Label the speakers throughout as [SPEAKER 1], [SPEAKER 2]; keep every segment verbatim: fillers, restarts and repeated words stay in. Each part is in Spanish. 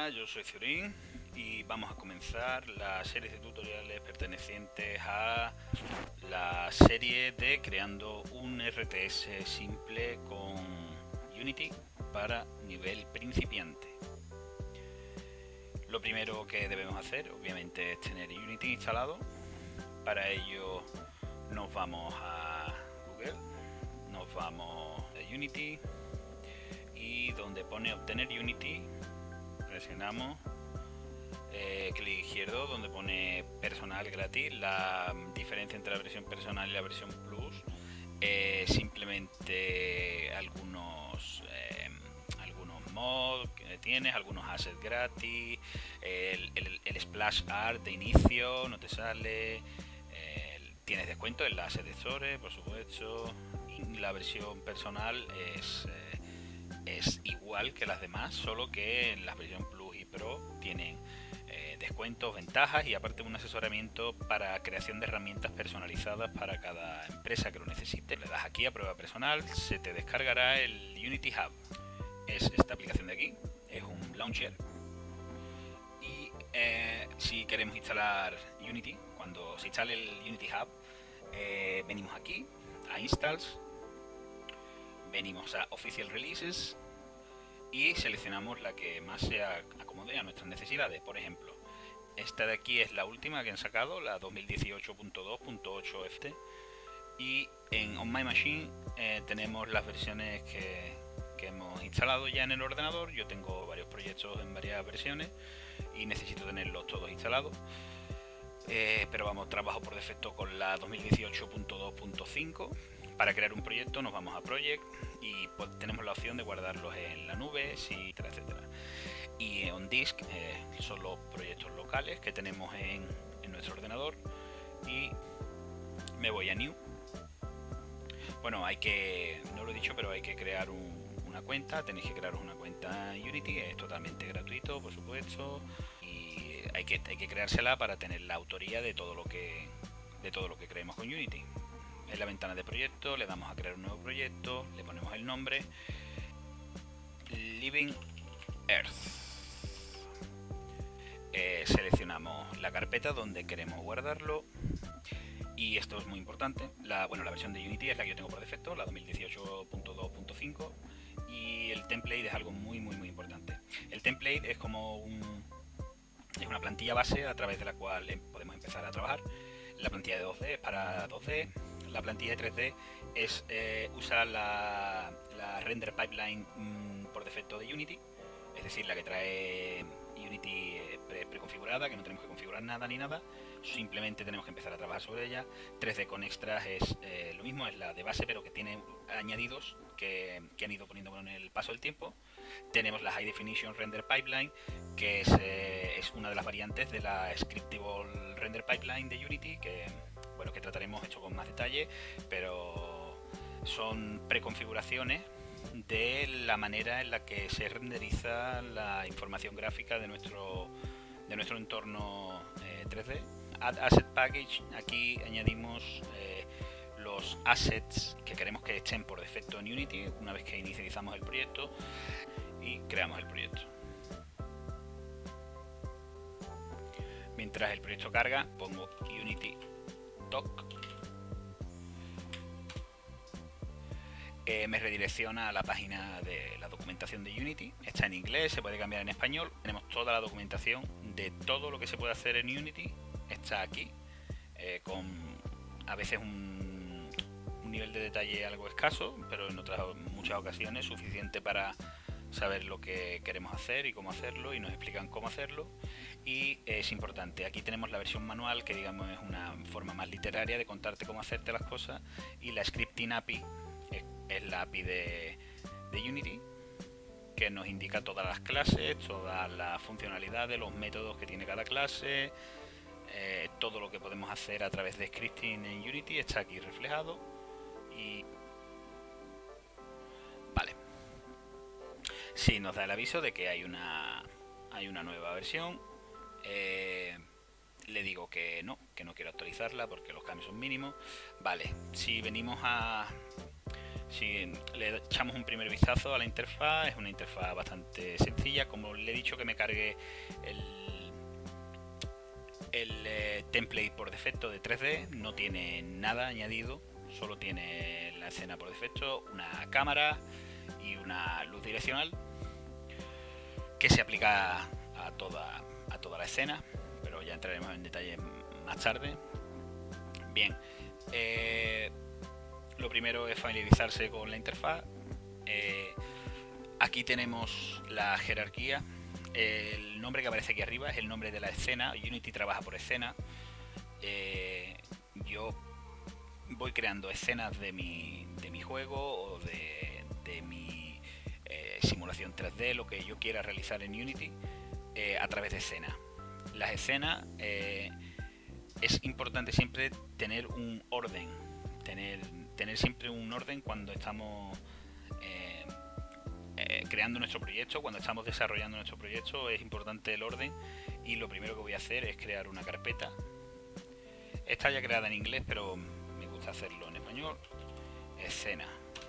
[SPEAKER 1] Hola, yo soy Fiorín y vamos a comenzar la serie de tutoriales pertenecientes a la serie de creando un R T S simple con Unity para nivel principiante. Lo primero que debemos hacer, obviamente, es tener Unity instalado. Para ello nos vamos a Google, nos vamos a Unity y donde pone obtener Unity presionamos eh, clic izquierdo donde pone personal gratis. La diferencia entre la versión personal y la versión plus es simplemente algunos eh, algunos mods que tienes, algunos assets gratis, el, el, el splash art de inicio no te sale, eh, tienes descuento en la asset store, por supuesto, y la versión personal es eh, es igual que las demás, solo que en la versión Plus y Pro tienen eh, descuentos, ventajas y aparte un asesoramiento para creación de herramientas personalizadas para cada empresa que lo necesite. Le das aquí a prueba personal, se te descargará el Unity Hub. Es esta aplicación de aquí, es un launcher. Y eh, si queremos instalar Unity, cuando se instale el Unity Hub, eh, venimos aquí a Installs, venimos a Official Releases y seleccionamos la que más se acomode a nuestras necesidades. Por ejemplo, esta de aquí es la última que han sacado, la dos mil dieciocho punto dos punto ocho F T, y en On My Machine eh, tenemos las versiones que, que hemos instalado ya en el ordenador. Yo tengo varios proyectos en varias versiones y necesito tenerlos todos instalados. Eh, pero vamos, trabajo por defecto con la dos mil dieciocho punto dos punto cinco. Para crear un proyecto nos vamos a Project y pues, tenemos la opción de guardarlos en la nube, etcétera, etcétera. Y On Disk eh, son los proyectos locales que tenemos en, en nuestro ordenador. Y me voy a New. Bueno, hay que, no lo he dicho, pero hay que crear un, una cuenta. Tenéis que crearos una cuenta en Unity, es totalmente gratuito, por supuesto. Y hay que, hay que creársela para tener la autoría de todo lo que, de todo lo que creemos con Unity. En la ventana de proyecto le damos a crear un nuevo proyecto, le ponemos el nombre Living Earth. Eh, seleccionamos la carpeta donde queremos guardarlo y esto es muy importante. La, bueno, la versión de Unity es la que yo tengo por defecto, la dos mil dieciocho punto dos punto cinco, y el template es algo muy muy muy importante. El template es como un, es una plantilla base a través de la cual podemos empezar a trabajar. La plantilla de dos D es para dos D. La plantilla de tres D es eh, usar la, la render pipeline mmm, por defecto de Unity, es decir, la que trae Unity eh, pre preconfigurada, que no tenemos que configurar nada ni nada, simplemente tenemos que empezar a trabajar sobre ella. tres D con extras es eh, lo mismo, es la de base, pero que tiene añadidos que, que han ido poniendo con el paso del tiempo. Tenemos la High Definition Render Pipeline, que es, eh, es una de las variantes de la Scriptable Render Pipeline de Unity, que bueno, que trataremos esto con más detalle, pero son preconfiguraciones de la manera en la que se renderiza la información gráfica de nuestro, de nuestro entorno eh, tres D. Add Asset Package, aquí añadimos eh, los assets que queremos que estén por defecto en Unity una vez que inicializamos el proyecto y creamos el proyecto. Mientras el proyecto carga, pongo Unity Doc. Eh, me redirecciona a la página de la documentación de Unity. Está en inglés, se puede cambiar en español. Tenemos toda la documentación de todo lo que se puede hacer en Unity. Está aquí, eh, con a veces un, un nivel de detalle algo escaso, pero en otras muchas ocasiones suficiente para saber lo que queremos hacer y cómo hacerlo, y nos explican cómo hacerlo. Y es importante, aquí tenemos la versión manual, que digamos es una forma más literaria de contarte cómo hacerte las cosas, y la Scripting A P I es, es la A P I de, de Unity, que nos indica todas las clases, todas las funcionalidades, los métodos que tiene cada clase, eh, todo lo que podemos hacer a través de scripting en Unity está aquí reflejado. Y vale, sí, nos da el aviso de que hay una, hay una nueva versión. Eh, le digo que no, que no quiero actualizarla porque los cambios son mínimos. Vale, si venimos a Si le echamos un primer vistazo a la interfaz, es una interfaz bastante sencilla. Como le he dicho que me cargue el, el eh, template por defecto de tres D, no tiene nada añadido, solo tiene la escena por defecto, una cámara y una luz direccional que se aplica a toda, a toda la escena, pero ya entraremos en detalle más tarde. Bien, eh, lo primero es familiarizarse con la interfaz. Eh, aquí tenemos la jerarquía. El nombre que aparece aquí arriba es el nombre de la escena. Unity trabaja por escena. Eh, yo voy creando escenas de mi, de mi juego o de, de mi eh, simulación tres D, lo que yo quiera realizar en Unity, eh, a través de escenas. Las escenas, eh, es importante siempre tener un orden, tener, tener siempre un orden cuando estamos eh, eh, creando nuestro proyecto, cuando estamos desarrollando nuestro proyecto es importante el orden, y lo primero que voy a hacer es crear una carpeta. Está ya creada en inglés, pero me gusta hacerlo en español. Escena.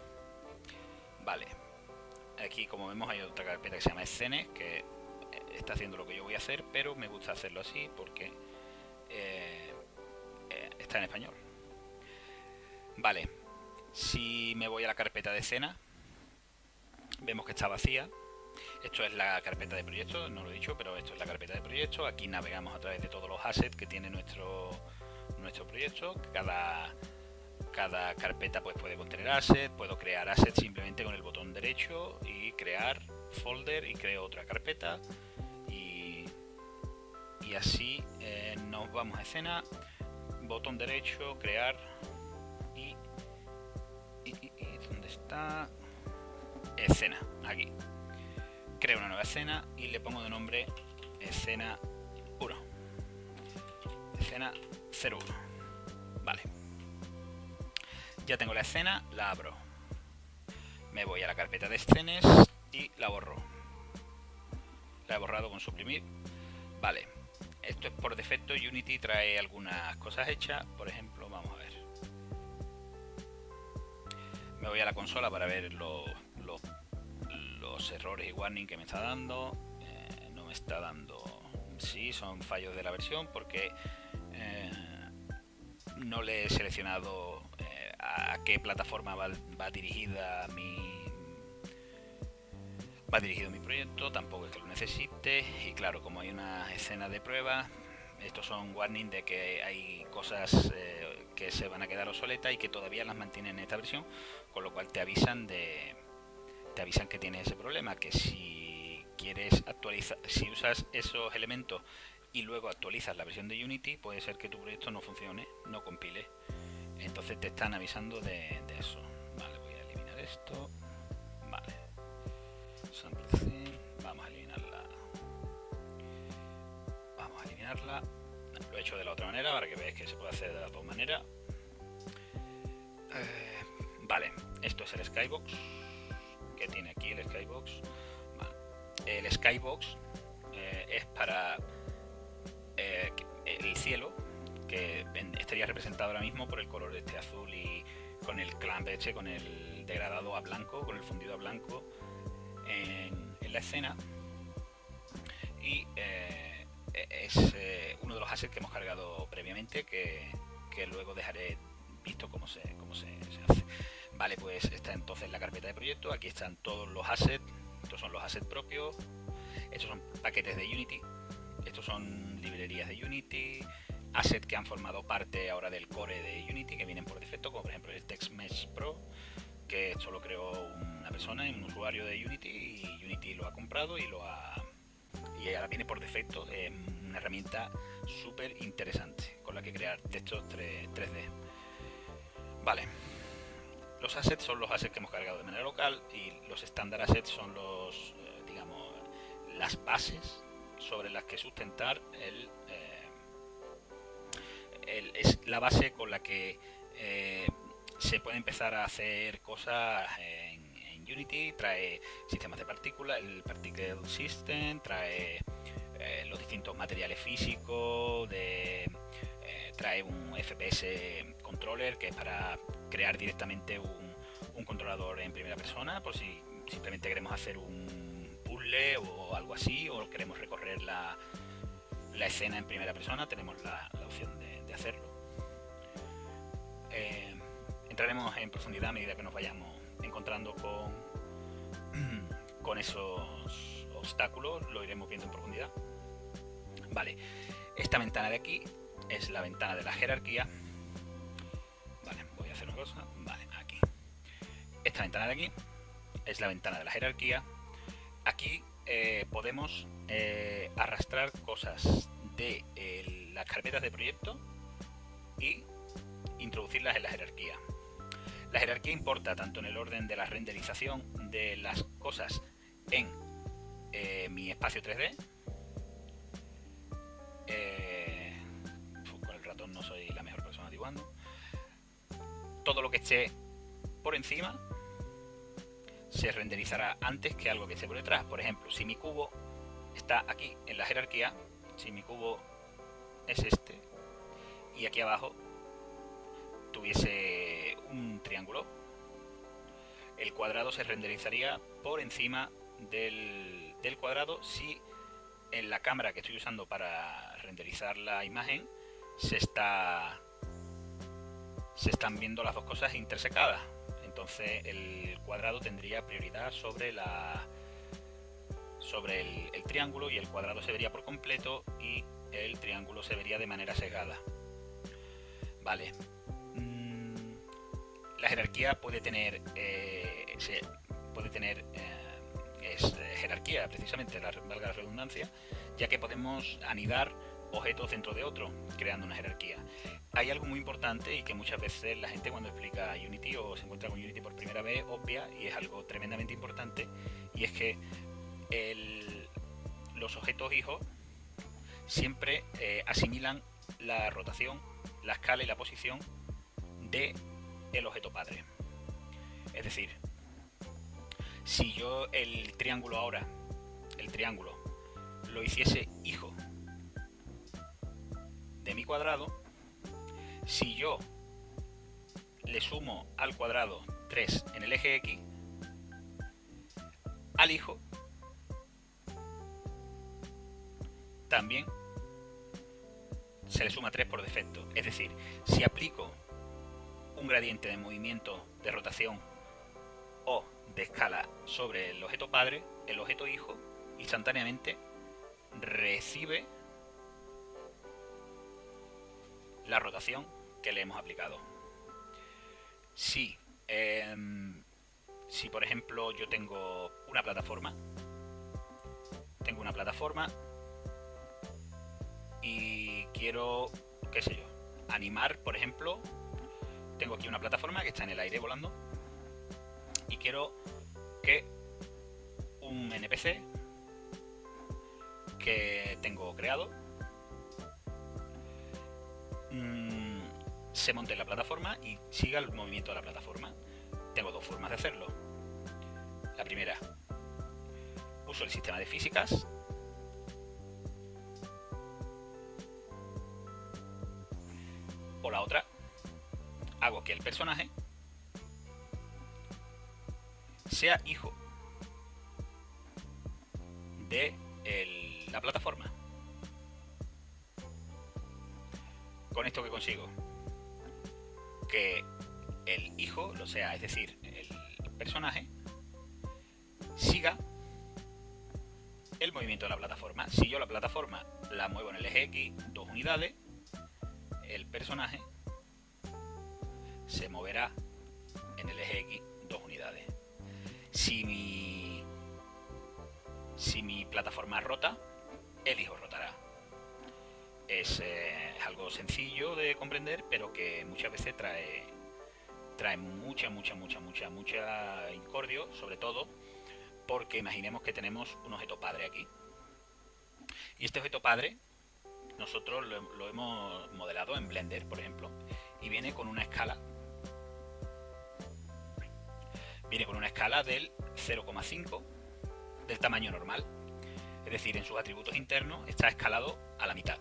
[SPEAKER 1] Vale. Aquí, como vemos, hay otra carpeta que se llama escenas, que está haciendo lo que yo voy a hacer, pero me gusta hacerlo así porque eh, eh, está en español. Vale. Si me voy a la carpeta de escena, vemos que está vacía. Esto es la carpeta de proyecto, no lo he dicho, pero esto es la carpeta de proyecto. Aquí navegamos a través de todos los assets que tiene nuestro nuestro proyecto. Cada, cada carpeta pues puede contener assets. Puedo crear assets simplemente con el botón derecho y crear folder, y creo otra carpeta, y, y así eh, nos vamos a escena, botón derecho, crear, y, y, y, y ¿dónde está? Escena, aquí. Creo una nueva escena y le pongo de nombre escena uno. Escena cero uno. Vale. Ya tengo la escena, la abro. Me voy a la carpeta de escenas y la borro. La he borrado con suprimir. Vale. Esto es por defecto. Unity trae algunas cosas hechas. Por ejemplo, vamos a ver. Me voy a la consola para ver los, los, los errores y warning que me está dando. Eh, no me está dando... Sí, son fallos de la versión porque eh, no le he seleccionado eh, a qué plataforma va, va dirigida mi va dirigido mi proyecto. Tampoco es que lo necesite, y claro, como hay una escena de prueba, estos son warning de que hay cosas eh, que se van a quedar obsoletas y que todavía las mantienen en esta versión, con lo cual te avisan de te avisan que tienes ese problema, que si quieres actualizar, si usas esos elementos y luego actualizas la versión de Unity, puede ser que tu proyecto no funcione, no compile. Entonces te están avisando de, de eso. Vale, voy a eliminar esto. Vale. Vamos a eliminarla. Vamos a eliminarla. Lo he hecho de la otra manera para que veáis que se puede hacer de las dos maneras. Eh, vale, esto es el Skybox. Que tiene aquí el Skybox. Vale. El Skybox eh, es para eh, el cielo, que estaría representado ahora mismo por el color de este azul y con el clamp este, con el degradado a blanco, con el fundido a blanco en, en la escena. Y eh, es eh, uno de los assets que hemos cargado previamente, que, que luego dejaré visto cómo se, cómo se, se hace. Vale, pues está entonces la carpeta de proyecto. Aquí están todos los assets. Estos son los assets propios. Estos son paquetes de Unity. Estos son librerías de Unity. Assets que han formado parte ahora del core de Unity, que vienen por defecto, como por ejemplo el TextMesh Pro, que esto lo creó una persona, un usuario de Unity, y Unity lo ha comprado y lo ha y ahora viene por defecto. Es una herramienta súper interesante con la que crear textos tres D. Vale. Los assets son los assets que hemos cargado de manera local, y los standard assets son los, eh, digamos, las bases sobre las que sustentar el, eh, el es la base con la que eh, se puede empezar a hacer cosas en, en Unity. Trae sistemas de partículas, el Particle System, trae eh, los distintos materiales físicos, de, eh, trae un F P S controller, que es para crear directamente un, un controlador en primera persona, por si simplemente queremos hacer un puzzle o algo así, o queremos recorrer la, la escena en primera persona, tenemos la, la opción de, de hacerlo. Eh, entraremos en profundidad a medida que nos vayamos encontrando con, con esos obstáculos, lo iremos viendo en profundidad. Vale, esta ventana de aquí es la ventana de la jerarquía. Vale, voy a hacer una cosa. Vale, aquí. Esta ventana de aquí es la ventana de la jerarquía. Aquí eh, podemos eh, arrastrar cosas de eh, las carpetas de proyecto y introducirlas en la jerarquía. La jerarquía importa tanto en el orden de la renderización de las cosas en eh, mi espacio tres D. Eh, con el ratón no soy la mejor persona dibujando. Todo lo que esté por encima se renderizará antes que algo que esté por detrás. Por ejemplo, si mi cubo está aquí en la jerarquía, si mi cubo es este y aquí abajo tuviese un triángulo, el cuadrado se renderizaría por encima del, del cuadrado si en la cámara que estoy usando para renderizar la imagen se está se están viendo las dos cosas intersecadas. Entonces el cuadrado tendría prioridad sobre la sobre el, el triángulo, y el cuadrado se vería por completo y el triángulo se vería de manera sesgada. Vale. La jerarquía puede tener eh, se, puede tener eh, es eh, jerarquía, precisamente, la, valga la redundancia, ya que podemos anidar objetos dentro de otro, creando una jerarquía. Hay algo muy importante y que muchas veces la gente, cuando explica Unity o se encuentra con Unity por primera vez, obvia, y es algo tremendamente importante, y es que el, los objetos hijos siempre eh, asimilan la rotación, la escala y la posición de el objeto padre. Es decir, si yo el triángulo ahora, el triángulo, lo hiciese hijo de mi cuadrado, si yo le sumo al cuadrado tres en el eje X, al hijo también se le suma tres por defecto. Es decir, si aplico un gradiente de movimiento, de rotación o de escala sobre el objeto padre, el objeto hijo instantáneamente recibe la rotación que le hemos aplicado. Si, eh, si por ejemplo yo tengo una plataforma, tengo una plataforma y quiero, qué sé yo, animar, por ejemplo, tengo aquí una plataforma que está en el aire volando y quiero que un N P C que tengo creado mmm, se monte en la plataforma y siga el movimiento de la plataforma. Tengo dos formas de hacerlo. La primera, uso el sistema de físicas. O la otra, hago que el personaje sea hijo de el, la plataforma. Con esto que consigo que el hijo, lo sea, es decir, el personaje, siga el movimiento de la plataforma. Si yo la plataforma la muevo en el eje X dos unidades, el personaje se moverá en el eje X dos unidades. Si mi, si mi plataforma rota, el hijo rotará. Es eh, algo sencillo de comprender, pero que muchas veces trae, trae mucha, mucha, mucha, mucha, mucha incordio, sobre todo porque imaginemos que tenemos un objeto padre aquí. Y este objeto padre nosotros lo, lo hemos modelado en Blender, por ejemplo, y viene con una escala viene con una escala del cero coma cinco del tamaño normal, es decir, en sus atributos internos está escalado a la mitad.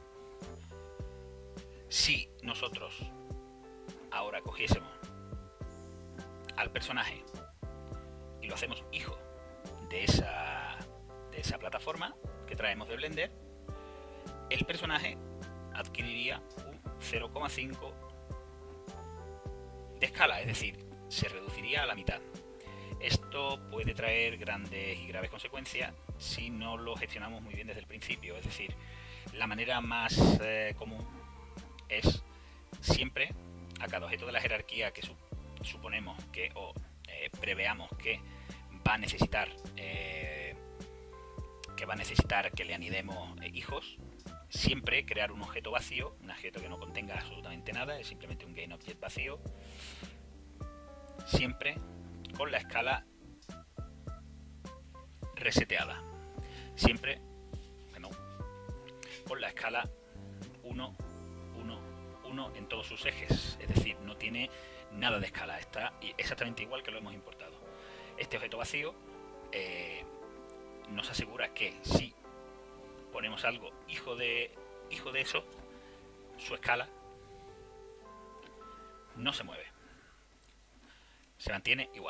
[SPEAKER 1] Si nosotros ahora cogiésemos al personaje y lo hacemos hijo de esa, de esa plataforma que traemos de Blender, el personaje adquiriría un cero coma cinco de escala, es decir, se reduciría a la mitad. Esto puede traer grandes y graves consecuencias si no lo gestionamos muy bien desde el principio. Es decir, la manera más eh, común es siempre a cada objeto de la jerarquía que su suponemos que o eh, preveamos que va a necesitar eh, que va a necesitar que le anidemos eh, hijos, siempre crear un objeto vacío, un objeto que no contenga absolutamente nada, es simplemente un GainObject vacío, siempre con la escala reseteada, siempre bueno, con la escala uno, uno, uno en todos sus ejes, es decir, no tiene nada de escala, está exactamente igual que lo hemos importado. Este objeto vacío eh, nos asegura que si ponemos algo hijo de, hijo de eso, su escala no se mueve, se mantiene igual.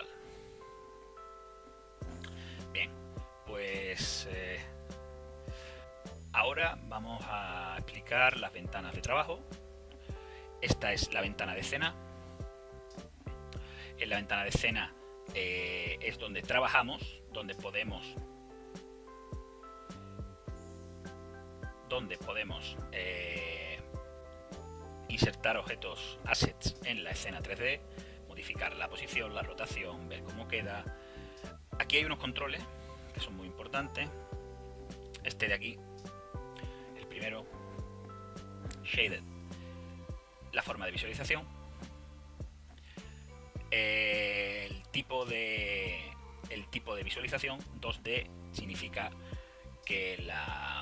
[SPEAKER 1] Bien, pues eh, ahora vamos a explicar las ventanas de trabajo. Esta es la ventana de escena. En la ventana de escena eh, es donde trabajamos, donde podemos donde podemos eh, insertar objetos, assets en la escena tres D, modificar la posición, la rotación, ver cómo queda. Aquí hay unos controles que son muy importantes. Este de aquí, el primero, Shaded, la forma de visualización, el tipo de el tipo de visualización. Dos D significa que la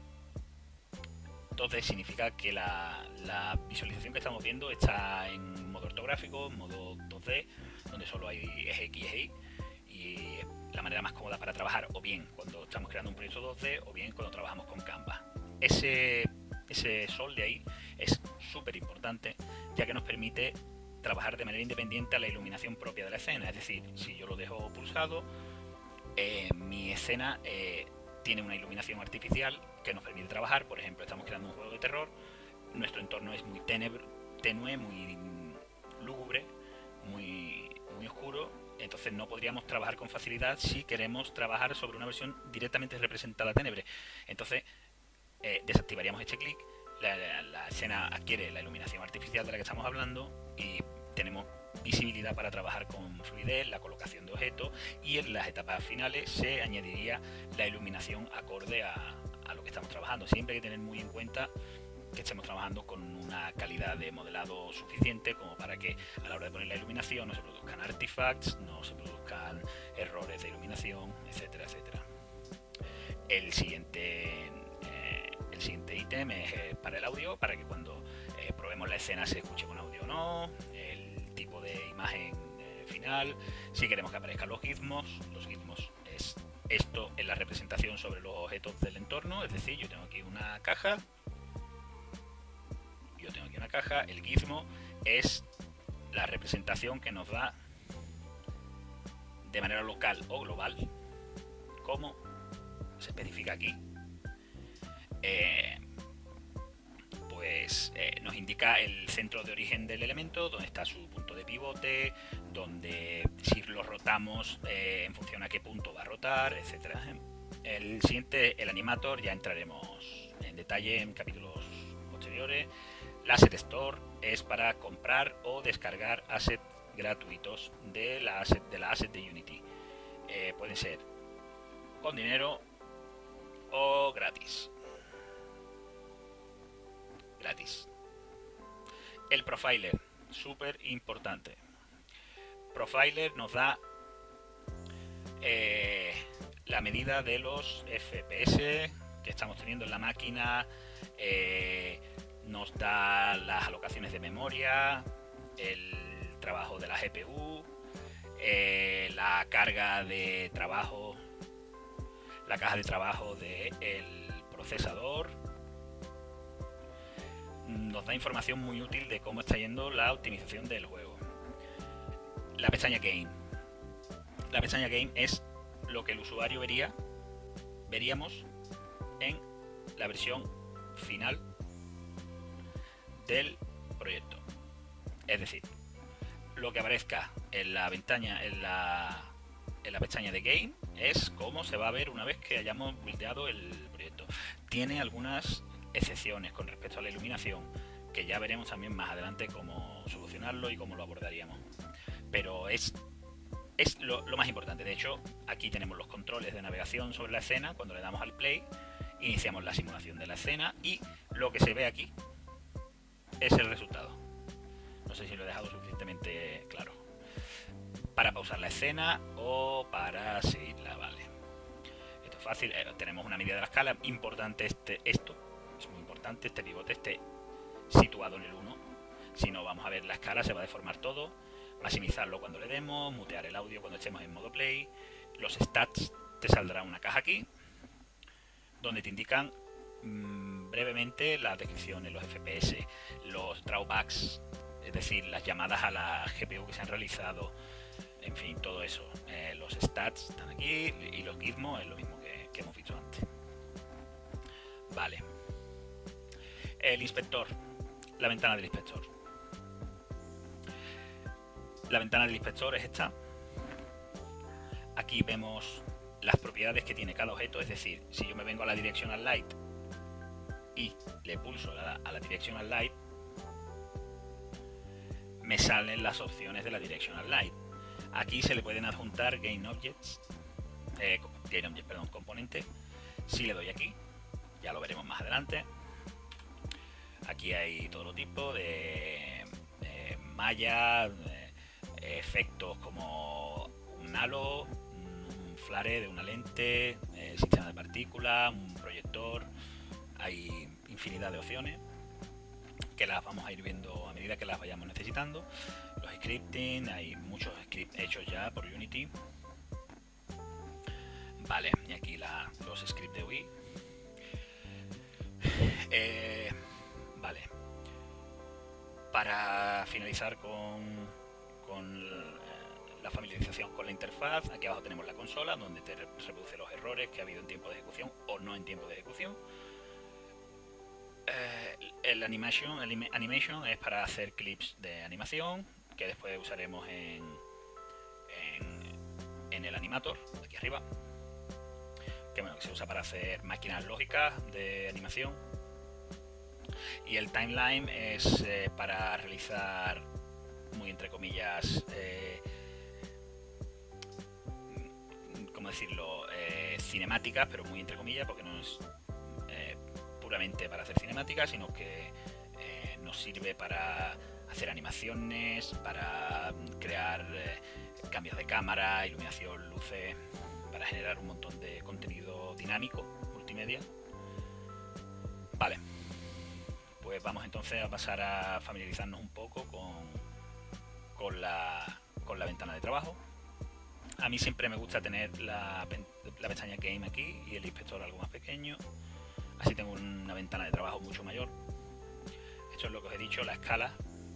[SPEAKER 1] dos D significa que la, la visualización que estamos viendo está en modo ortográfico, en modo dos D, donde solo hay eje X y eje Y, y es la manera más cómoda para trabajar, o bien cuando estamos creando un proyecto dos D, o bien cuando trabajamos con Canva. Ese, ese sol de ahí es súper importante, ya que nos permite trabajar de manera independiente a la iluminación propia de la escena. Es decir, si yo lo dejo pulsado, eh, mi escena eh, tiene una iluminación artificial que nos permite trabajar. Por ejemplo, estamos creando un juego de terror, nuestro entorno es muy tenebr, tenue, muy lúgubre, muy, muy oscuro, entonces no podríamos trabajar con facilidad si queremos trabajar sobre una versión directamente representada tenebre. Entonces eh, desactivaríamos este clic, la, la, la escena adquiere la iluminación artificial de la que estamos hablando y tenemos visibilidad para trabajar con fluidez, la colocación de objetos, y en las etapas finales se añadiría la iluminación acorde a, a lo que estamos trabajando. Siempre hay que tener muy en cuenta que estemos trabajando con una calidad de modelado suficiente como para que a la hora de poner la iluminación no se produzcan artifacts, no se produzcan errores de iluminación, etcétera, etcétera. El siguiente eh, el siguiente ítem es eh, para el audio, para que cuando eh, probemos la escena se escuche con audio o no, el tipo de imagen eh, final, si queremos que aparezcan los gizmos. Los gizmos es esto en la representación sobre los objetos del entorno, es decir, yo tengo aquí una caja, yo tengo aquí una caja, el gizmo es la representación que nos da de manera local o global, como se especifica aquí, eh, pues eh, nos indica el centro de origen del elemento, donde está su punto de pivote, donde si lo rotamos eh, en función a qué punto va a rotar, etcétera. El siguiente, el animator, ya entraremos en detalle en capítulos posteriores. La Asset Store es para comprar o descargar assets gratuitos de la asset de, la asset de Unity. Eh, pueden ser con dinero o gratis. Gratis. El Profiler, súper importante. Profiler nos da eh, la medida de los F P S que estamos teniendo en la máquina, eh, nos da las alocaciones de memoria, el trabajo de la G P U, eh, la carga de trabajo, la caja de trabajo del procesador. Nos da información muy útil de cómo está yendo la optimización del juego. la pestaña Game. La pestaña Game es lo que el usuario vería, veríamos en la versión final del proyecto. Es decir, lo que aparezca en la ventana, en la, en la pestaña de Game, es cómo se va a ver una vez que hayamos buildeado el proyecto. Tiene algunas excepciones con respecto a la iluminación, que ya veremos también más adelante cómo solucionarlo y cómo lo abordaríamos. Pero es, es lo, lo más importante. De hecho, aquí tenemos los controles de navegación sobre la escena. Cuando le damos al play, iniciamos la simulación de la escena y lo que se ve aquí es el resultado. No sé si lo he dejado suficientemente claro. Para pausar la escena o para seguirla, vale. Esto es fácil. Eh, tenemos una medida de la escala. Importante este, esto. Es muy importante. Este pivote esté situado en el uno. Si no, vamos a ver la escala, se va a deformar todo. Maximizarlo cuando le demos. Mutear el audio cuando estemos en modo play. Los stats, te saldrá una caja aquí donde te indican mmm, brevemente las descripciones, los F P S, los drawbacks, es decir, las llamadas a la G P U que se han realizado, en fin, todo eso. Eh, los stats están aquí y los gizmos es lo mismo que, que hemos visto antes. Vale. El inspector, la ventana del inspector. La ventana del inspector es esta. Aquí vemos las propiedades que tiene cada objeto, es decir, si yo me vengo a la Directional Light y le pulso a la, a la Directional Light, me salen las opciones de la Directional Light. Aquí se le pueden adjuntar Game Objects, eh, Game Object, perdón, componente. Si le doy aquí, ya lo veremos más adelante. Aquí hay todo tipo de eh, malla, eh, efectos como un halo, un flare de una lente, eh, sistema de partículas, un proyector. Hay infinidad de opciones que las vamos a ir viendo a medida que las vayamos necesitando. Los scripting, hay muchos scripts hechos ya por Unity. Vale, y aquí la, los scripts de U I. Eh, vale. Para finalizar con, con la familiarización con la interfaz, aquí abajo tenemos la consola donde te reproduce los errores que ha habido en tiempo de ejecución o no en tiempo de ejecución. Eh, el animation, el animation es para hacer clips de animación que después usaremos en, en, en el animator, aquí arriba, que, bueno, que se usa para hacer máquinas lógicas de animación. Y el timeline es eh, para realizar, muy entre comillas, eh, ¿cómo decirlo? Eh, cinemáticas, pero muy entre comillas, porque no es eh, puramente para hacer cinemáticas, sino que eh, nos sirve para hacer animaciones, para crear eh, cambios de cámara, iluminación, luces, para generar un montón de contenido dinámico, multimedia. Vale. Pues vamos entonces a pasar a familiarizarnos un poco con, con, la, con la ventana de trabajo. A mí siempre me gusta tener la, la pestaña Game aquí y el inspector algo más pequeño. Así tengo una ventana de trabajo mucho mayor. Esto es lo que os he dicho, la escala.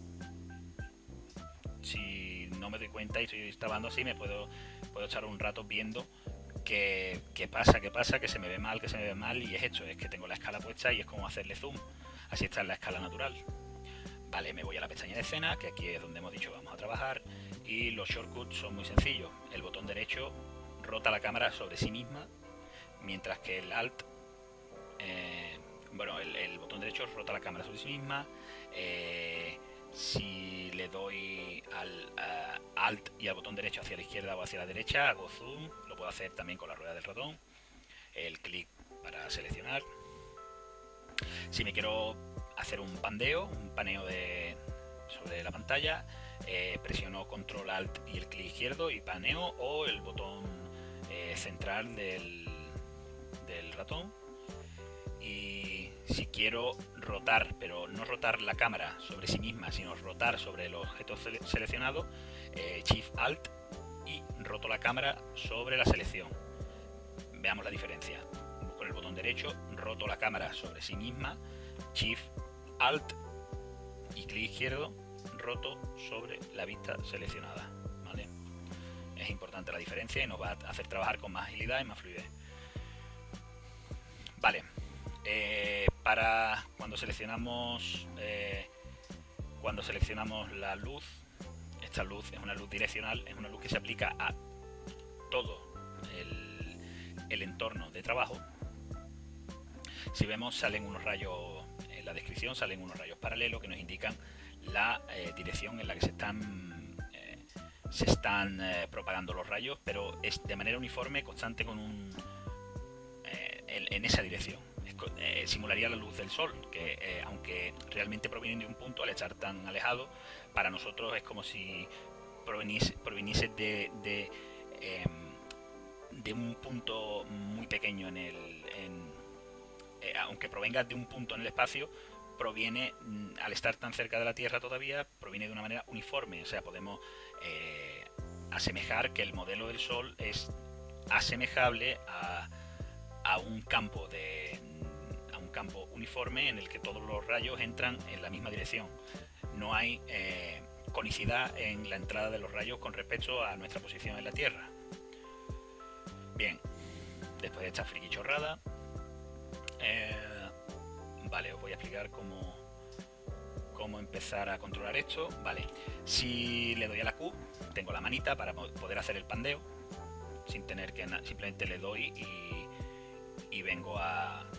[SPEAKER 1] Si no me doy cuenta y estoy trabajando así, me puedo, puedo echar un rato viendo qué, qué pasa, qué pasa, que se me ve mal, que se me ve mal. Y es esto, es que tengo la escala puesta y es como hacerle zoom. Así está en la escala natural. Vale, me voy a la pestaña de escena, que aquí es donde hemos dicho que vamos a trabajar. Y los shortcuts son muy sencillos. El botón derecho rota la cámara sobre sí misma, mientras que el Alt, eh, bueno, el, el botón derecho rota la cámara sobre sí misma. Eh, si le doy al uh, Alt y al botón derecho hacia la izquierda o hacia la derecha, hago zoom. Lo puedo hacer también con la rueda del ratón. El clic para seleccionar. Si me quiero hacer un pandeo, un paneo de, sobre la pantalla, eh, presiono control alt y el clic izquierdo y paneo, o el botón eh, central del, del ratón. Y si quiero rotar, pero no rotar la cámara sobre sí misma, sino rotar sobre el objeto seleccionado, eh, shift alt y roto la cámara sobre la selección. Veamos la diferencia. Con el botón derecho roto la cámara sobre sí misma, shift alt y clic izquierdo roto sobre la vista seleccionada, ¿vale? es importante la diferencia y nos va a hacer trabajar con más agilidad y más fluidez. Vale, eh, para cuando seleccionamos eh, cuando seleccionamos la luz, esta luz es una luz direccional, es una luz que se aplica a todo el, el entorno de trabajo. Si vemos, salen unos rayos en la descripción, salen unos rayos paralelos que nos indican la eh, dirección en la que se están eh, se están eh, propagando los rayos, pero es de manera uniforme, constante, con un eh, en, en esa dirección. Es, eh, simularía la luz del sol, que eh, aunque realmente provienen de un punto, al estar tan alejado, para nosotros es como si proveniese, proveniese de, de, eh, de un punto muy pequeño en el en, eh, aunque provenga de un punto en el espacio, proviene, al estar tan cerca de la Tierra todavía, proviene de una manera uniforme. O sea, podemos eh, asemejar que el modelo del Sol es asemejable a, a un campo de a un campo uniforme en el que todos los rayos entran en la misma dirección. No hay eh, conicidad en la entrada de los rayos con respecto a nuestra posición en la Tierra. Bien, después de esta friki chorrada, eh, vale, os voy a explicar cómo, cómo empezar a controlar esto. Vale, si le doy a la Q, tengo la manita para poder hacer el pandeo, sin tener que, simplemente le doy y, y vengo a, a...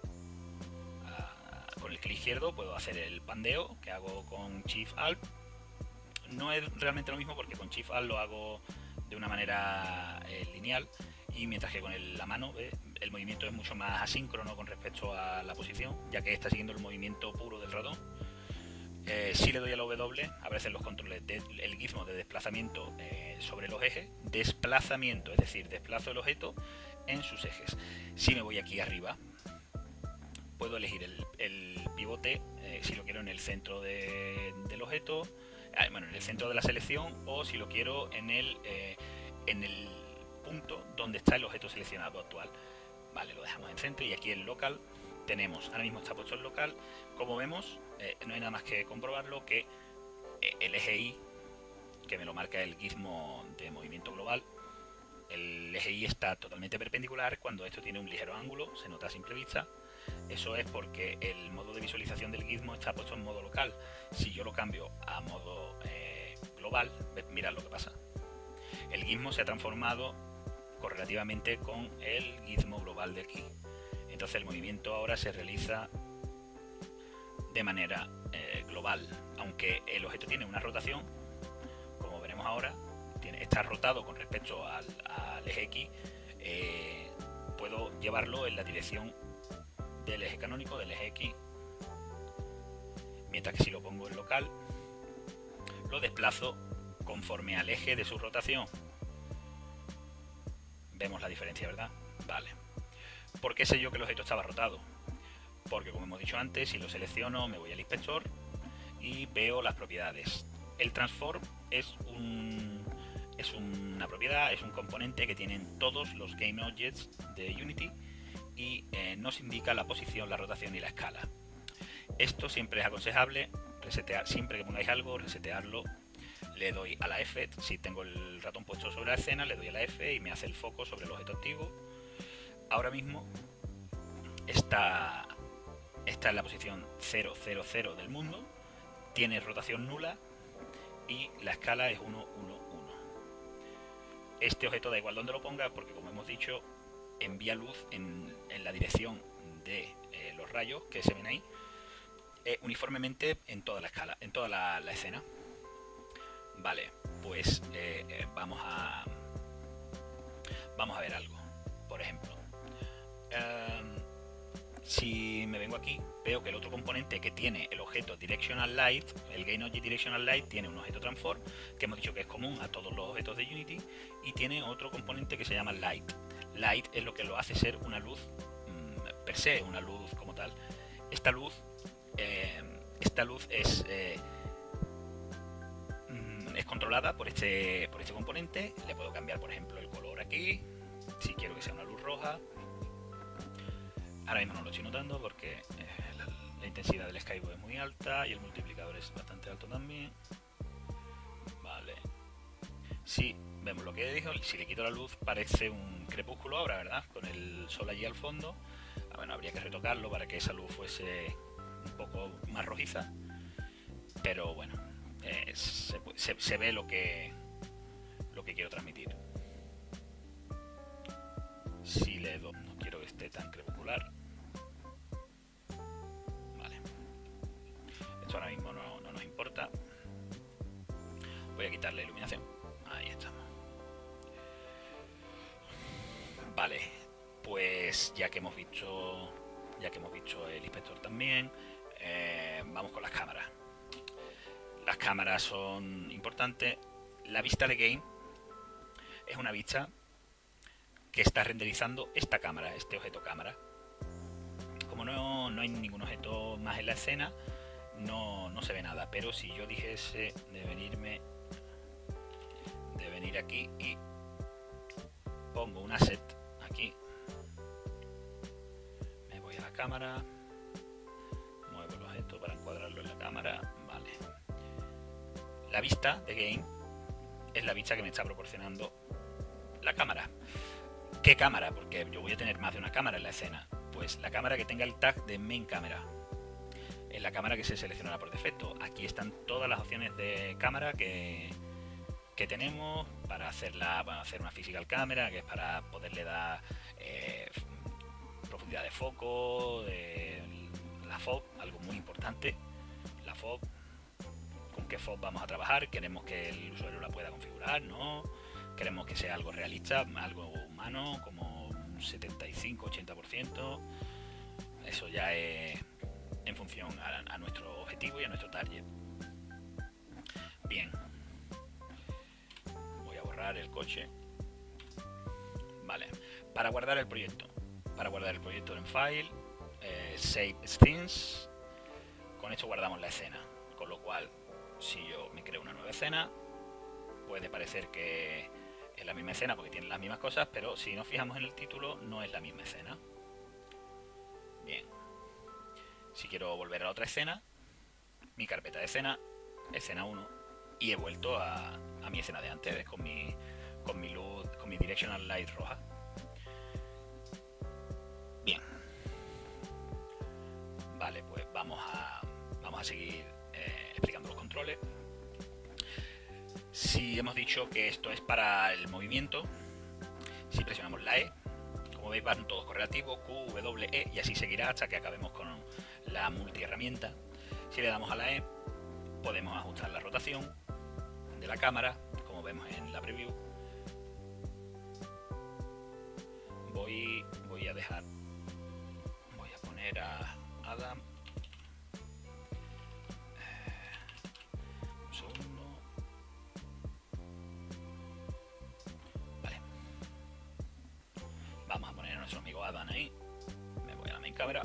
[SPEAKER 1] Con el clic izquierdo puedo hacer el pandeo, que hago con Shift Alt. No es realmente lo mismo porque con Shift Alt lo hago de una manera eh, lineal, y mientras que con el, la mano eh, el movimiento es mucho más asíncrono con respecto a la posición, ya que está siguiendo el movimiento puro del ratón. Eh, si le doy a la W, aparecen los controles del gizmo de desplazamiento eh, sobre los ejes, desplazamiento, es decir, desplazo el objeto en sus ejes. Si me voy aquí arriba, puedo elegir el, el pivote, eh, si lo quiero en el centro de, del objeto, eh, bueno, en el centro de la selección, o si lo quiero en el, eh, en el punto donde está el objeto seleccionado actual. Vale, lo dejamos en centro, y aquí en local tenemos, ahora mismo está puesto en local. Como vemos, eh, no hay nada más que comprobarlo, que eh, el eje Y, que me lo marca el gizmo de movimiento global, el eje Y está totalmente perpendicular cuando esto tiene un ligero ángulo, se nota a simple vista. Eso es porque el modo de visualización del gizmo está puesto en modo local. Si yo lo cambio a modo eh, global, mirad lo que pasa. El gizmo se ha transformado correlativamente con el gizmo global de aquí. Entonces el movimiento ahora se realiza de manera eh, global, aunque el objeto tiene una rotación, como veremos ahora, tiene, está rotado con respecto al, al eje X. Eh, puedo llevarlo en la dirección del eje canónico, del eje X, mientras que si lo pongo en local, lo desplazo conforme al eje de su rotación. Vemos la diferencia, ¿verdad? Vale. ¿Por qué sé yo que el objeto estaba rotado? Porque, como hemos dicho antes, si lo selecciono, me voy al inspector y veo las propiedades. El transform es, un, es una propiedad, es un componente que tienen todos los Game Objects de Unity, y eh, nos indica la posición, la rotación y la escala. Esto siempre es aconsejable resetear, siempre que pongáis algo, resetearlo. Le doy a la F, si tengo el ratón puesto sobre la escena, le doy a la F y me hace el foco sobre el objeto activo. Ahora mismo está, está en la posición cero cero cero del mundo, tiene rotación nula y la escala es uno uno uno. Este objeto da igual donde lo ponga, porque, como hemos dicho, envía luz en, en la dirección de eh, los rayos que se ven ahí, eh, uniformemente en toda la escala, en toda la, la escena. Vale, pues eh, eh, vamos a vamos a ver algo. Por ejemplo, um, si me vengo aquí, veo que el otro componente que tiene el objeto Directional Light, el GameObject Directional Light, tiene un objeto Transform, que hemos dicho que es común a todos los objetos de Unity, y tiene otro componente que se llama Light. Light es lo que lo hace ser una luz mmm, per se, una luz como tal. Esta luz, eh, esta luz es eh, es controlada por este, por este componente. Le puedo cambiar, por ejemplo, el color aquí, si quiero que sea una luz roja. Ahora mismo no lo estoy notando porque eh, la, la intensidad del skybox es muy alta y el multiplicador es bastante alto también. Vale. Si vemos lo que dijo, si le quito la luz parece un crepúsculo ahora, ¿verdad? Con el sol allí al fondo. Ah, bueno, habría que retocarlo para que esa luz fuese un poco más rojiza. Pero bueno, eh, se, se, se ve lo que, lo que quiero transmitir. Si le doy, no quiero que esté tan crepuscular. Vale. Esto ahora mismo no, no nos importa. Voy a quitar la iluminación. Ahí estamos. Vale, pues ya que hemos visto, ya que hemos visto el inspector también, eh, vamos con las cámaras. Las cámaras son importantes. La vista de game es una vista que está renderizando esta cámara, este objeto cámara. Como no, no hay ningún objeto más en la escena, no, no se ve nada. Pero si yo dijese de venirme, de venir aquí y pongo un asset aquí, me voy a la cámara, muevo el objeto para encuadrarlo en la cámara, vale. La vista de game es la vista que me está proporcionando la cámara. ¿Qué cámara? Porque yo voy a tener más de una cámara en la escena. Pues la cámara que tenga el tag de main camera es la cámara que se seleccionará por defecto. Aquí están todas las opciones de cámara que, que tenemos para hacerla, bueno, hacer una physical cámara, que es para poderle dar eh, profundidad de foco, de la F O V, algo muy importante, la F O V, con qué F O V vamos a trabajar, queremos que el usuario la pueda configurar, ¿no? Queremos que sea algo realista, algo humano, como un setenta y cinco ochenta por ciento. Eso ya es en función a, a nuestro objetivo y a nuestro target. Bien. Voy a borrar el coche. Vale. Para guardar el proyecto. Para guardar el proyecto en File, eh, Save Scenes. Con esto guardamos la escena. Con lo cual, si yo me creo una nueva escena, puede parecer que es la misma escena porque tiene las mismas cosas, pero si nos fijamos en el título, no es la misma escena. Bien. Si quiero volver a la otra escena, mi carpeta de escena, escena uno, y he vuelto a, a mi escena de antes, con mi, con mi luz, con mi directional light roja. Bien. Vale, pues vamos a, vamos a seguir eh, explicando los controles. Si hemos dicho que esto es para el movimiento, si presionamos la E, como veis van todos correlativos, Q, W, E, y así seguirá hasta que acabemos con la multiherramienta. Si le damos a la E, podemos ajustar la rotación de la cámara, como vemos en la preview. Voy, voy a dejar, voy a poner a Adam. Un segundo. Vale. Vamos a poner a nuestro amigo Adam ahí. Me voy a la main cámara.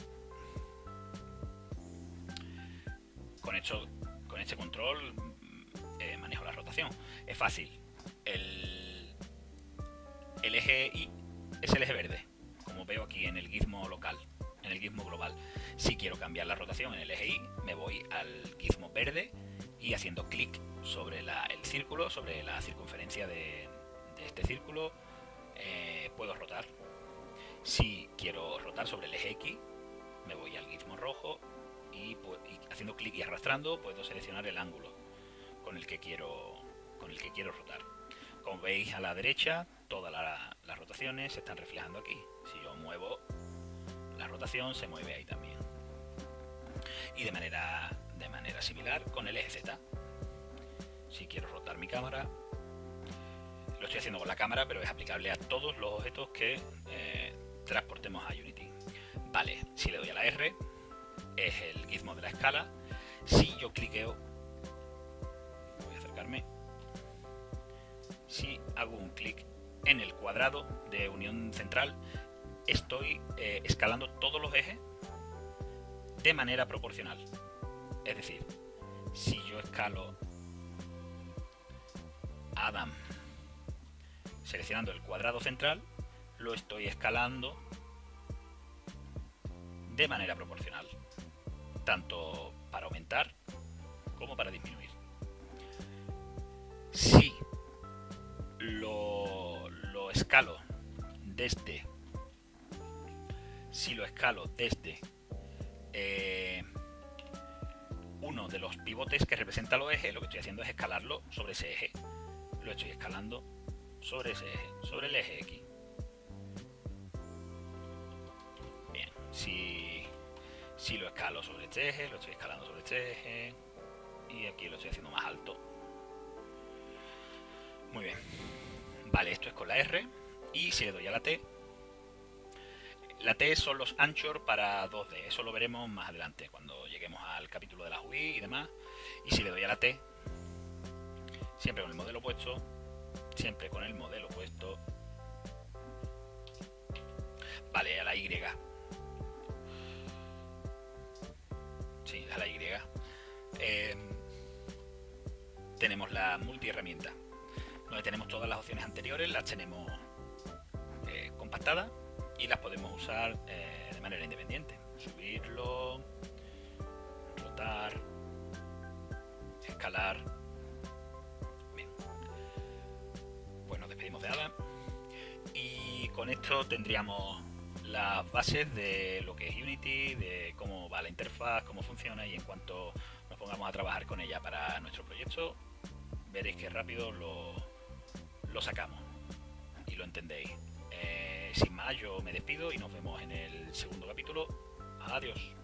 [SPEAKER 1] Con esto, con este control eh, manejo la rotación. Es fácil. El, el eje Y es el eje verde, como veo aquí en el gizmo local, en el gizmo global. Si quiero cambiar la rotación en el eje Y, me voy al gizmo verde y haciendo clic sobre la, el círculo, sobre la circunferencia de, de este círculo, eh, puedo rotar. Si quiero rotar sobre el eje X, me voy al gizmo rojo y, y haciendo clic y arrastrando puedo seleccionar el ángulo con el que quiero, con el que quiero rotar. Como veis a la derecha, todas la, las rotaciones se están reflejando aquí. Si yo muevo la rotación, se mueve ahí también. Y de manera, de manera similar con el eje Z. Si quiero rotar mi cámara, lo estoy haciendo con la cámara, pero es aplicable a todos los objetos que eh, transportemos a Unity. Vale, si le doy a la R, es el gizmo de la escala. Si yo cliqueo, voy a acercarme. Si hago un clic en el cuadrado de unión central, estoy eh, escalando todos los ejes de manera proporcional. Es decir, si yo escalo Adam seleccionando el cuadrado central, lo estoy escalando de manera proporcional, tanto para aumentar como para disminuir. Si lo, lo escalo desde, si lo escalo desde eh, uno de los pivotes que representa los ejes, lo que estoy haciendo es escalarlo sobre ese eje. Lo estoy escalando sobre ese eje, sobre el eje X. Bien, si, si lo escalo sobre este eje, lo estoy escalando sobre este eje. Y aquí lo estoy haciendo más alto. Muy bien. Vale, esto es con la R. Y si le doy a la T, la T son los anchors para dos D. Eso lo veremos más adelante, cuando lleguemos al capítulo de las U I y demás. Y si le doy a la T, siempre con el modelo puesto, siempre con el modelo puesto. Vale, a la Y. Sí, a la Y. Eh, tenemos la multi-herramienta, donde tenemos todas las opciones anteriores, las tenemos eh, compactadas y las podemos usar eh, de manera independiente. Subirlo, rotar, escalar. Bien. Pues nos despedimos de Adam y con esto tendríamos las bases de lo que es Unity, de cómo va la interfaz, cómo funciona, y en cuanto nos pongamos a trabajar con ella para nuestro proyecto, veréis que rápido lo, lo sacamos y lo entendéis. Eh, sin más, yo me despido y nos vemos en el segundo capítulo. Adiós.